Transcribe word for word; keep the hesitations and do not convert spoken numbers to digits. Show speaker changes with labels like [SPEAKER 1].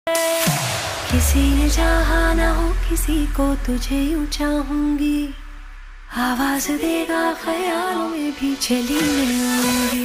[SPEAKER 1] किसी ने चाहा ना हो किसी को तुझे यूं चाहूंगी, आवाज देगा ख्यालों में भी चली मैं आऊंगी।